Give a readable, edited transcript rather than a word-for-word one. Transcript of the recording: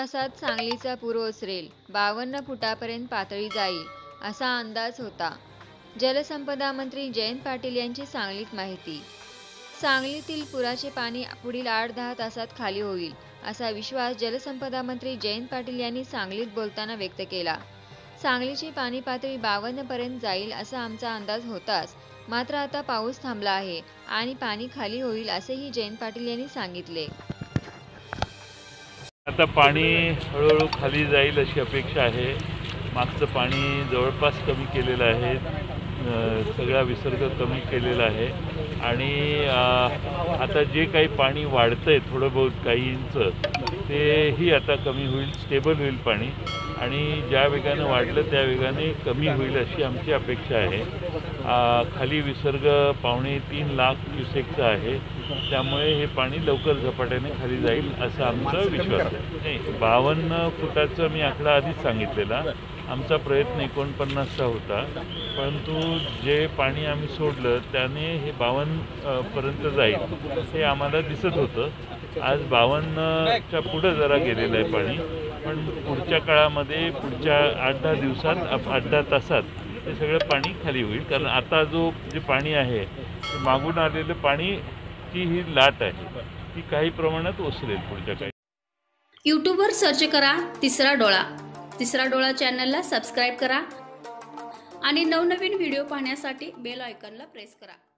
तासात सांगलीचा पूर ओसरेल, 52 फुटापर्यंत पातळी जाईल, असा अंदाज होता. जलसंपदा मंत्री जयंत पाटील यांची सांगलीत माहिती. सांगलीतील पुराचे पाणी पुढील 8-10 तासात खाली होईल, असा विश्वास जलसंपदा मंत्री जयंत पाटील यांनी सांगलीत बोलताना व्यक्त केला. सांगलीची पाणी पातळी 52 पर्यंत जाईल असा आमचा अंदाज होताच, मात्र आता पाऊस थांबला आहे आणि पाणी खाली होईल, असेही जयंत पाटील यांनी सांगितले. आता पाणी हळूहळू खाली जाईल अशी अपेक्षा आहे. मागचं पाणी जवळपास कमी केलेलं आहे, सगळा विसर्ग कमी केलेला आहे आणि आता जे काही पाणी वाढतंय थोडं बहुत काही इंच, तेही आता कमी होईल, स्टेबल होईल पाणी आणि ज्या वेगानं वाढलं त्या वेगाने कमी होईल अशी आमची अपेक्षा आहे. खाली विसर्ग 2.25 लाख क्युसेकचा आहे, त्यामुळे हे पाणी लवकर झपाट्याने खाली जाईल असा आमचा विश्वास आहे. नाही, 52 फुटाचा मी आकडा आधीच सांगितलेला. आमचा प्रयत्न 49चा होता, परंतु जे पाणी आम्ही सोडलं त्याने हे 52 पर्यंत जाईल हे आम्हाला दिसत होतं. आज 52च्या पुढं जरा गेलेलं आहे पाणी, पण पुढच्या काळामध्ये पुढच्या 8-10 दिवसात 8-10 तासात हे सगळं पाणी खाली होईल. कारण आता जे पाणी आहे मागून आलेलं पाणी, ती ही लाट आहे, ती काही प्रमाणात ओसरेल पुढच्या काही. यूट्यूबवर सर्च करा तिसरा डोळा. तिसरा डोळा चॅनलला सबस्क्राईब करा आणि नवनवीन व्हिडिओ पाहण्यासाठी बेल आयकॉनला प्रेस करा.